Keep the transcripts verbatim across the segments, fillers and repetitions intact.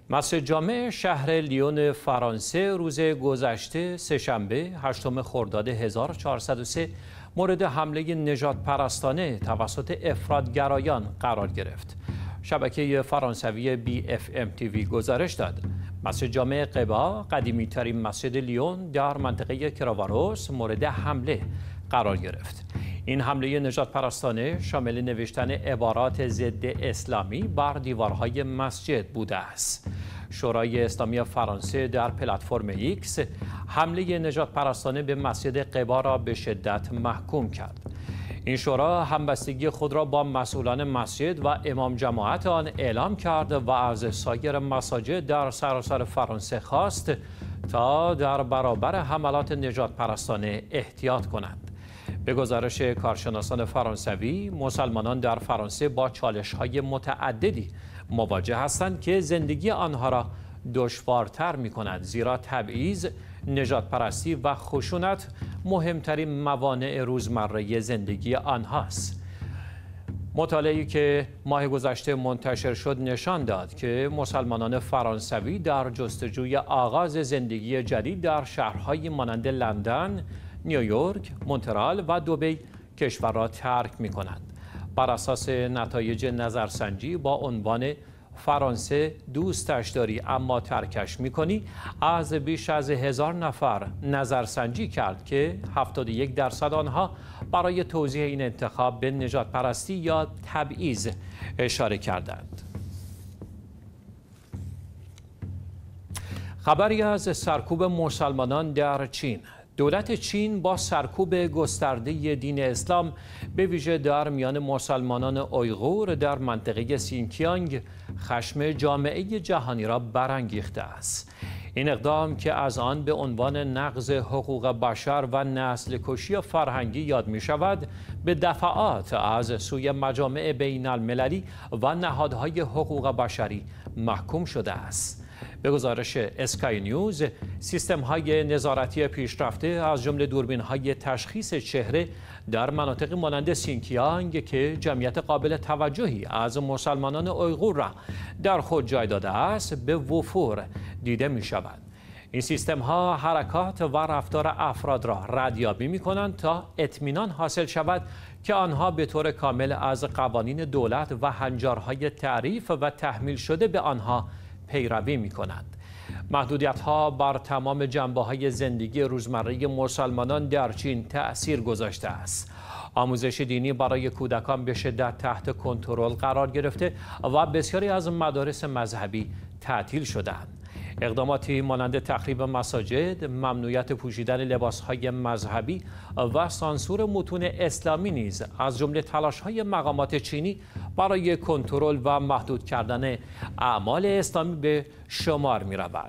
مسجد جامع شهر لیون فرانسه روز گذشته سه‌شنبه هشتم خرداد هزار و چهارصد و سه مورد حمله نژاد پرستانه توسط افراطگرایان قرار گرفت. شبکه فرانسوی بی اف ام تی وی گزارش داد مسجد جامع قبا، قدیمی ترین مسجد لیون در منطقه کرواروس، مورد حمله قرار گرفت. این حمله نژاد پرستانه شامل نوشتن عبارات ضد اسلامی بر دیوارهای مسجد بوده است. شورای اسلامی فرانسه در پلتفرم ایکس حمله نژاد پرستانه به مسجد قبا را به شدت محکوم کرد. این شورا همبستگی خود را با مسئولان مسجد و امام جماعت آن اعلام کرد و از سایر مساجد در سراسر فرانسه خواست تا در برابر حملات نژاد پرستانه احتیاط کنند. به گزارش کارشناسان فرانسوی، مسلمانان در فرانسه با چالش‌های متعددی مواجه هستند که زندگی آنها را دشوارتر می‌کند، زیرا تبعیض، نژادپرستی و خشونت مهمترین موانع روزمره زندگی آنهاست. مطالعه‌ای که ماه گذشته منتشر شد نشان داد که مسلمانان فرانسوی در جستجوی آغاز زندگی جدید در شهرهایی مانند لندن، نیویورک، مونترال و دبی کشور را ترک می‌کنند. بر اساس نتایج نظرسنجی با عنوان فرانسه دوستش داری اما ترکش می‌کنی، از بیش از هزار نفر نظرسنجی کرد که هفتاد و یک درصد آنها برای توضیح این انتخاب به نژادپرستی یا تبعیض اشاره کردند. خبری از سرکوب مسلمانان در چین. دولت چین با سرکوب گسترده دین اسلام به ویژه در میان مسلمانان اویغور در منطقه سینکیانگ خشم جامعه جهانی را برانگیخته است. این اقدام که از آن به عنوان نقض حقوق بشر و نسل کشی فرهنگی یاد می شود، به دفعات از سوی مجامع بین المللی و نهادهای حقوق بشری محکوم شده است. به گزارش اسکای نیوز، سیستم‌های نظارتی پیشرفته از جمله دوربین‌های تشخیص چهره در مناطق مانند سینکیانگ که جمعیت قابل توجهی از مسلمانان اویغور را در خود جای داده است، به وفور دیده می‌شود. این سیستم‌ها حرکات و رفتار افراد را ردیابی می‌کنند تا اطمینان حاصل شود که آنها به طور کامل از قوانین دولت و هنجارهای تعریف و تحمیل شده به آنها پیروی می کنند. محدودیت‌ها بر تمام جنبه‌های زندگی روزمره مسلمانان در چین تأثیر گذاشته است. آموزش دینی برای کودکان به شدت تحت کنترل قرار گرفته و بسیاری از مدارس مذهبی تعطیل شده‌اند. اقداماتی مانند تخریب مساجد، ممنوعیت پوشیدن لباسهای مذهبی و سانسور متون اسلامی نیز از جمله تلاش‌های مقامات چینی برای کنترل و محدود کردن اعمال اسلامی به شمار می‌رود.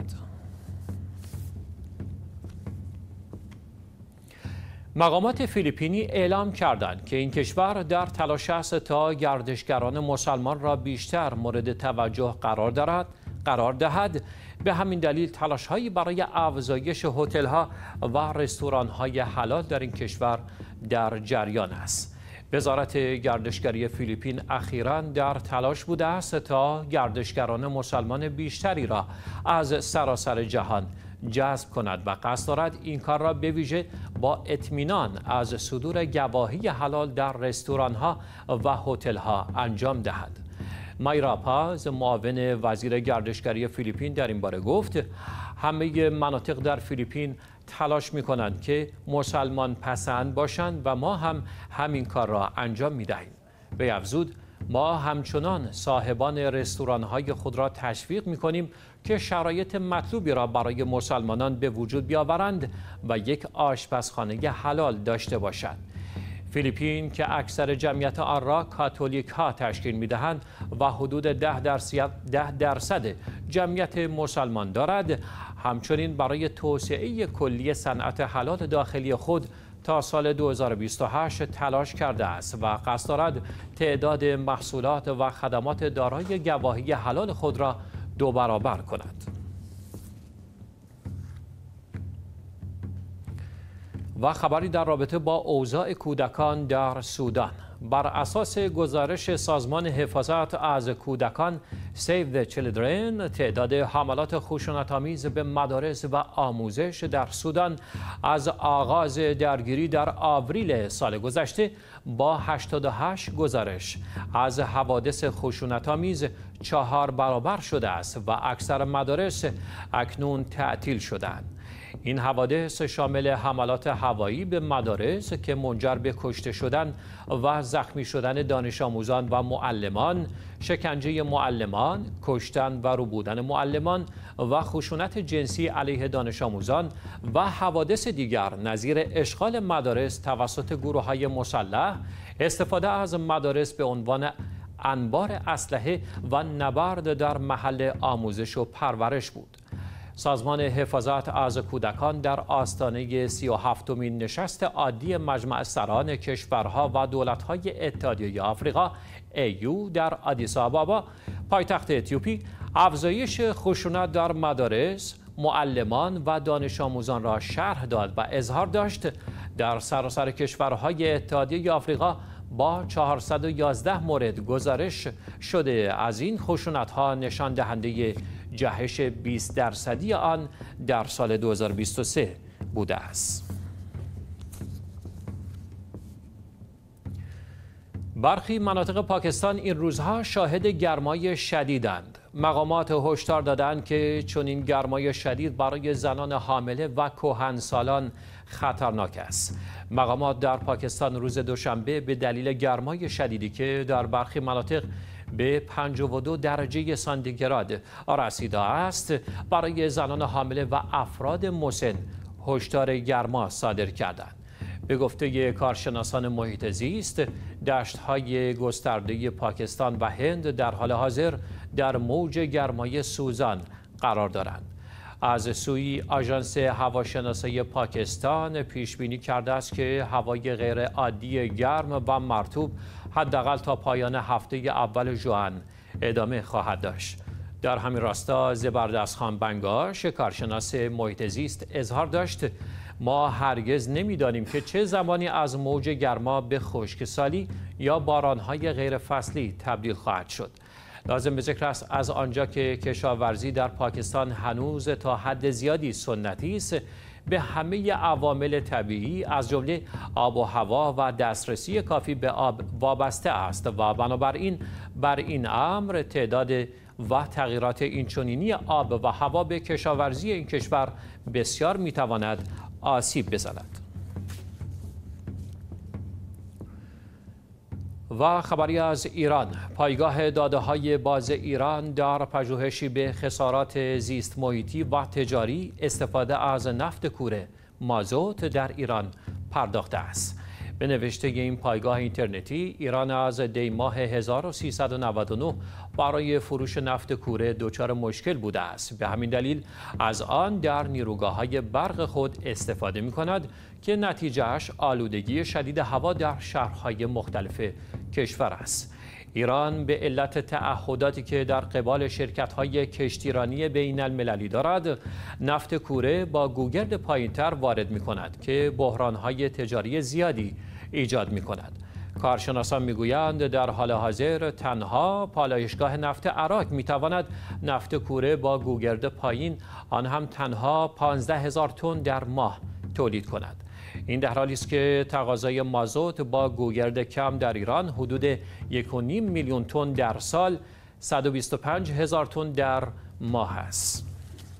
مقامات فیلیپینی اعلام کردند که این کشور در تلاش است تا گردشگران مسلمان را بیشتر مورد توجه قرار دهد قرار دهد به همین دلیل تلاش‌هایی برای افزایش هتل‌ها و رستوران‌های حلال در این کشور در جریان است. وزارت گردشگری فیلیپین اخیراً در تلاش بوده است تا گردشگران مسلمان بیشتری را از سراسر جهان جذب کند و قصد دارد این کار را به ویژه با اطمینان از صدور گواهی حلال در رستوران‌ها و هتل‌ها انجام دهد. مایرا پاز، معاون وزیر گردشگری فیلیپین، در این باره گفت همه مناطق در فیلیپین تلاش می کنند که مسلمان پسند باشند و ما هم همین کار را انجام می دهیم. وی افزود ما همچنان صاحبان رستوران‌های خود را تشویق می کنیم که شرایط مطلوبی را برای مسلمانان به وجود بیاورند و یک آشپزخانه حلال داشته باشند. فیلیپین که اکثر جمعیت آن را کاتولیک ها تشکیل می دهند و حدود ده درصد, ده درصد جمعیت مسلمان دارد، همچنین برای توسعه کلی صنعت حلال داخلی خود تا سال دو هزار و بیست و هشت تلاش کرده است و قصد دارد تعداد محصولات و خدمات دارای گواهی حلال خود را دو برابر کند. و خبری در رابطه با اوضاع کودکان در سودان. بر اساس گزارش سازمان حفاظت از کودکان، Save the Children تعداد حملات خشونت‌آمیز به مدارس و آموزش در سودان از آغاز درگیری در آوریل سال گذشته با هشتاد و هشت گزارش از حوادث خشونت‌آمیز چهار برابر شده است و اکثر مدارس اکنون تعطیل شدند. این حوادث شامل حملات هوایی به مدارس که منجر به کشته شدن و زخمی شدن دانش آموزان و معلمان، شکنجه معلمان، کشتن و ربودن معلمان و خشونت جنسی علیه دانش آموزان و حوادث دیگر نظیر اشغال مدارس توسط گروه‌های مسلح، استفاده از مدارس به عنوان انبار اسلحه و نبرد در محل آموزش و پرورش بود. سازمان حفاظت از کودکان در آستانه سی و هفتمین نشست عادی مجمع سران کشورها و دولت‌های اتحادیه آفریقا ایو در آدیس آبابا پایتخت اتیوپی افزایش خشونت در مدارس، معلمان و دانش آموزان را شرح داد و اظهار داشت در سراسر کشورهای اتحادیه آفریقا با چهارصد و یازده مورد گزارش شده از این خشونت‌ها نشان دهنده جهش بیست درصدی آن در سال دو هزار و بیست و سه بوده است. برخی مناطق پاکستان این روزها شاهد گرمای شدیدند. مقامات هشدار دادند که چنین گرمای شدید برای زنان حامله و کهنسالان خطرناک است. مقامات در پاکستان روز دوشنبه به دلیل گرمای شدیدی که در برخی مناطق به پنجاه و دو درجه سانتیگراد رسیده است برای زنان حامله و افراد مسن هشدار گرما صادر کردند. به گفته کارشناسان محیط زیست، دشت‌های گسترده پاکستان و هند در حال حاضر در موج گرمای سوزان قرار دارند. از سوی آژانس هواشناسی پاکستان پیش بینی کرده است که هوای غیر عادی گرم و مرطوب حداقل تا پایان هفته اول ژوئن ادامه خواهد داشت. در همین راستا زبردستخان بنگاش کارشناس محیط زیست اظهار داشت ما هرگز نمی‌دانیم که چه زمانی از موج گرما به خشکسالی یا باران‌های غیر فصلی تبدیل خواهد شد. لازم به ذکر است از آنجا که کشاورزی در پاکستان هنوز تا حد زیادی سنتی است، به همه عوامل طبیعی از جمله آب و هوا و دسترسی کافی به آب وابسته است و بنابراین بر این امر تعداد و تغییرات اینچنینی آب و هوا به کشاورزی این کشور بسیار میتواند آسیب بزند. و خبری از ایران، پایگاه داده‌های باز ایران در پژوهشی به خسارات زیست محیطی و تجاری استفاده از نفت کوره مازوت در ایران پرداخته است. به نوشته این پایگاه اینترنتی، ایران از دی ماه هزار و سیصد و نود و نه برای فروش نفت کوره دچار مشکل بوده است. به همین دلیل از آن در نیروگاه‌های برق خود استفاده می‌کند که نتیجهش آلودگی شدید هوا در شهرهای مختلف کشور است. ایران به علت تعهداتی که در قبال شرکت‌های کشتیرانی بین المللی دارد، نفت کوره با گوگرد پایین‌تر وارد می‌کند که بحران‌های تجاری زیادی ایجاد می‌کند. کارشناسان می‌گویند در حال حاضر تنها پالایشگاه نفت عراق می‌تواند نفت کوره با گوگرد پایین، آن هم تنها پانزده هزار تن در ماه تولید کند. این در حالی است که تقاضای مازوت با گوگرد کم در ایران حدود یک و نیم میلیون تن در سال، صد و بیست و پنج هزار تن در ماه است.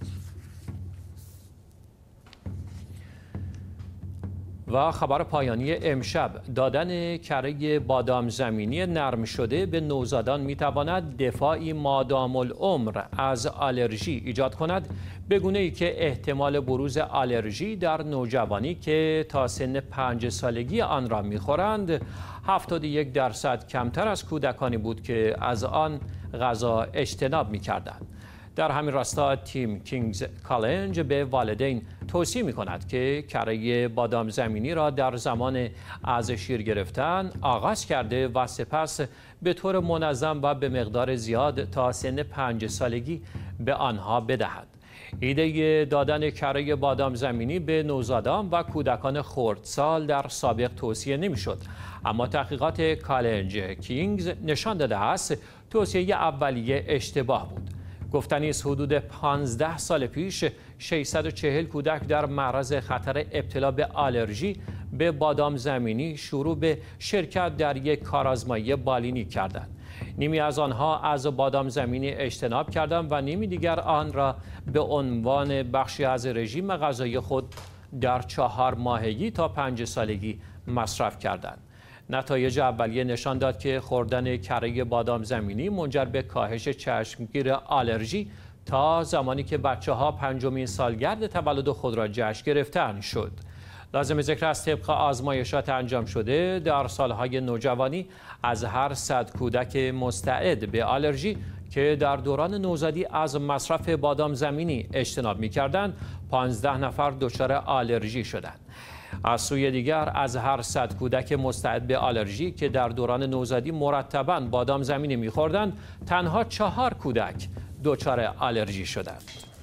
و خبر پایانی امشب، دادن کره بادام زمینی نرم شده به نوزادان میتواند دفاعی مادام العمر از آلرژی ایجاد کند، به گونه‌ای که احتمال بروز آلرژی در نوجوانی که تا سن پنج سالگی آن را میخورند هفتاد و یک درصد کمتر از کودکانی بود که از آن غذا اجتناب میکردند. در همین راستا تیم کینگز کالنج به والدین توصیه می کند که کره بادام زمینی را در زمان از شیر گرفتن آغاز کرده و سپس به طور منظم و به مقدار زیاد تا سن پنج سالگی به آنها بدهد. ایده دادن کره بادام زمینی به نوزادان و کودکان خردسال در سابق توصیه نمی‌شد، اما تحقیقات کالنج کینگز نشان داده است توصیه اولیه اشتباه بود. گفتنی است حدود پانزده سال پیش ششصد و چهل کودک در معرض خطر ابتلا به آلرژی به بادام زمینی شروع به شرکت در یک کارآزمایی بالینی کردند. نیمی از آنها از بادام زمینی اجتناب کردند و نیمی دیگر آن را به عنوان بخشی از رژیم غذایی خود در چهار ماهگی تا پنج سالگی مصرف کردند. نتایج اولیه نشان داد که خوردن کره بادام زمینی منجر به کاهش چشمگیر آلرژی تا زمانی که بچه‌ها پنجمین سالگرد تولد خود را جشن گرفتند شد. لازم ذکر است طبق آزمایشات انجام شده در سالهای نوجوانی از هر صد کودک مستعد به آلرژی که در دوران نوزادی از مصرف بادام زمینی اجتناب می‌کردند، پانزده نفر دچار آلرژی شدند. از سوی دیگر از هر صد کودک مستعد به آلرژی که در دوران نوزادی مرتباً بادام زمینی می‌خوردند، تنها چهار کودک دچار آلرژی شدند.